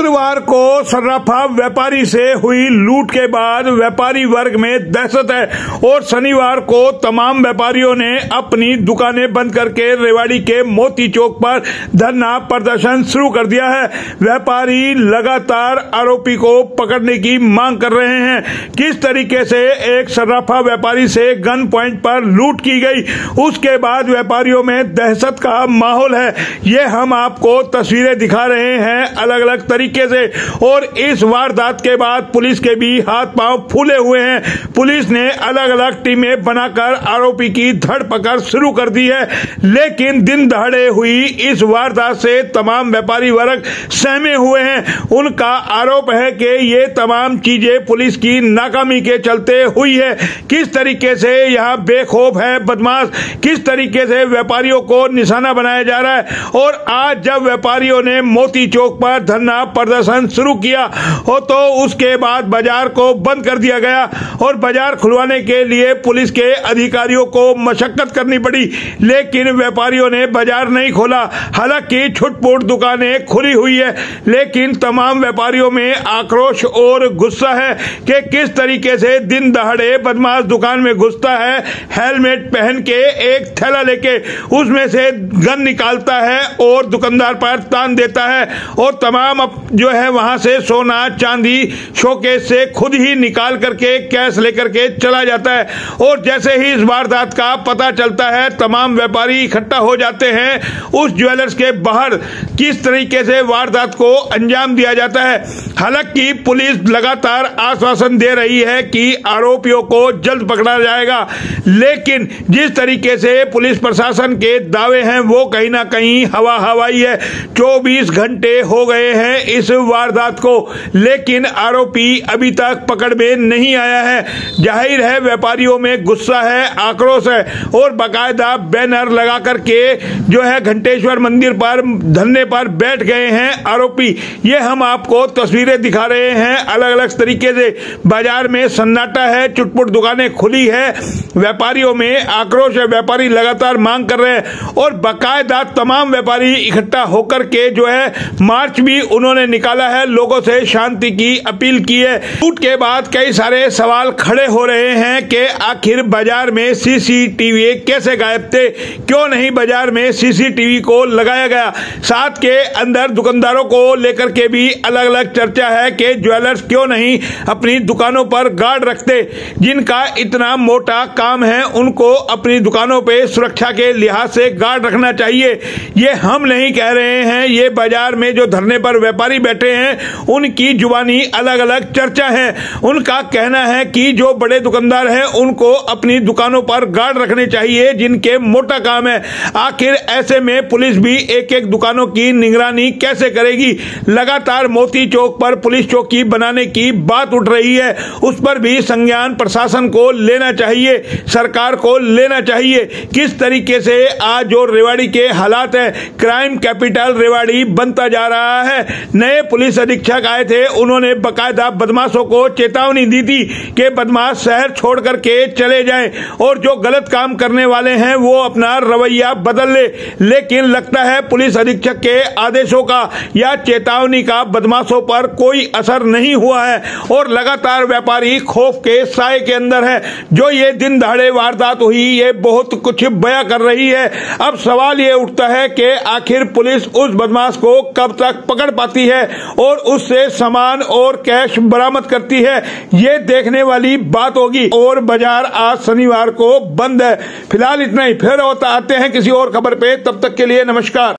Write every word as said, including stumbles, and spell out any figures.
शुक्रवार को सर्राफा व्यापारी से हुई लूट के बाद व्यापारी वर्ग में दहशत है और शनिवार को तमाम व्यापारियों ने अपनी दुकानें बंद करके रेवाड़ी के मोती चौक पर धरना प्रदर्शन शुरू कर दिया है। व्यापारी लगातार आरोपी को पकड़ने की मांग कर रहे हैं। किस तरीके से एक सर्राफा व्यापारी से गन पॉइंट पर लूट की गई, उसके बाद व्यापारियों में दहशत का माहौल है। ये हम आपको तस्वीरें दिखा रहे हैं अलग अलग तरीके से। और इस वारदात के बाद पुलिस के भी हाथ पांव फूले हुए हैं। पुलिस ने अलग अलग टीमें बनाकर आरोपी की धरपकड़ शुरू कर दी है। लेकिन दिन दहाड़े हुई इस वारदात से तमाम व्यापारी वर्ग सहमे हुए हैं। उनका आरोप है कि ये तमाम चीजें पुलिस की नाकामी के चलते हुई है। किस तरीके से यहाँ बेखौफ है बदमाश, किस तरीके से व्यापारियों को निशाना बनाया जा रहा है। और आज जब व्यापारियों ने मोती चौक पर धरना प्रदर्शन शुरू किया हो तो उसके बाद बाजार को बंद कर दिया गया और बाजार खुलवाने के लिए पुलिस के अधिकारियों को मशक्कत करनी पड़ी। लेकिन व्यापारियों ने बाजार नहीं खोला। हालांकि छुटपुट दुकानें खुली हुई है, लेकिन तमाम व्यापारियों में आक्रोश और गुस्सा है कि किस तरीके से दिन दहाड़े बदमाश दुकान में घुसता है, हेलमेट पहन के एक थैला लेके उसमें से गन निकालता है और दुकानदार पर तान देता है और तमाम जो है वहां से सोना चांदी शोकेस से खुद ही निकाल करके कैश लेकर के चला जाता है। और जैसे ही इस वारदात का पता चलता है तमाम व्यापारी इकट्ठा हो जाते हैं उस ज्वेलर्स के बाहर। किस तरीके से वारदात को अंजाम दिया जाता है। हालांकि पुलिस लगातार आश्वासन दे रही है कि आरोपियों को जल्द पकड़ा जाएगा, लेकिन जिस तरीके से पुलिस प्रशासन के दावे हैं वो कहीं ना कहीं हवा हवाई है। चौबीस घंटे हो गए हैं इस वारदात को, लेकिन आरोपी अभी तक पकड़ में नहीं आया है। जाहिर है व्यापारियों में गुस्सा है, आक्रोश है और बाकायदा बैनर लगा करके जो है घंटेश्वर मंदिर पर धरने पर बैठ गए हैं आरोपी। ये हम आपको तस्वीरें दिखा रहे हैं अलग अलग तरीके से। बाजार में सन्नाटा है, चुटपुट दुकानें खुली है, व्यापारियों में आक्रोश है, व्यापारी लगातार मांग कर रहे हैं और बाकायदा तमाम व्यापारी इकट्ठा होकर के जो है मार्च भी उन्होंने निकाला है, लोगों से शांति की अपील की है। लूट के बाद कई सारे सवाल खड़े हो रहे हैं कि आखिर बाजार में सीसीटीवी कैसे गायब थे, क्यों नहीं बाजार में सीसीटीवी को लगाया गया। साथ के अंदर दुकानदारों को लेकर के भी अलग अलग चर्चा है कि ज्वेलर्स क्यों नहीं अपनी दुकानों पर गार्ड रखते। जिनका इतना मोटा काम है उनको अपनी दुकानों पे सुरक्षा के लिहाज से गार्ड रखना चाहिए। ये हम नहीं कह रहे हैं, ये बाजार में जो धरने पर व्यापारी बैठे हैं उनकी जुबानी अलग अलग चर्चा है। उनका कहना है कि जो बड़े दुकानदार हैं उनको अपनी दुकानों पर गार्ड रखने चाहिए जिनके मोटा काम है। आखिर ऐसे में पुलिस भी एक एक दुकानों की निगरानी कैसे करेगी। लगातार मोती चौक पर पुलिस चौकी बनाने की बात उठ रही है, उस पर भी संज्ञान प्रशासन को लेना चाहिए, सरकार को लेना चाहिए। किस तरीके से आज जो रेवाड़ी के हालात है, क्राइम कैपिटल रेवाड़ी बनता जा रहा है। नए पुलिस अधीक्षक आए थे, उन्होंने बकायदा बदमाशों को चेतावनी दी थी कि बदमाश शहर छोड़ करके चले जाएं और जो गलत काम करने वाले हैं वो अपना रवैया बदल ले। लेकिन लगता है पुलिस अधीक्षक के आदेशों का या चेतावनी का बदमाशों पर कोई असर नहीं हुआ है और लगातार व्यापारी खौफ के साए के अंदर है। जो ये दिन दहाड़े वारदात हुई ये बहुत कुछ बयां कर रही है। अब सवाल ये उठता है कि आखिर पुलिस उस बदमाश को कब तक पकड़ पाती है और उससे सामान और कैश बरामद करती है, ये देखने वाली बात होगी। और बाजार आज शनिवार को बंद है। फिलहाल इतना ही, फिर आते हैं किसी और खबर पे, तब तक के लिए नमस्कार।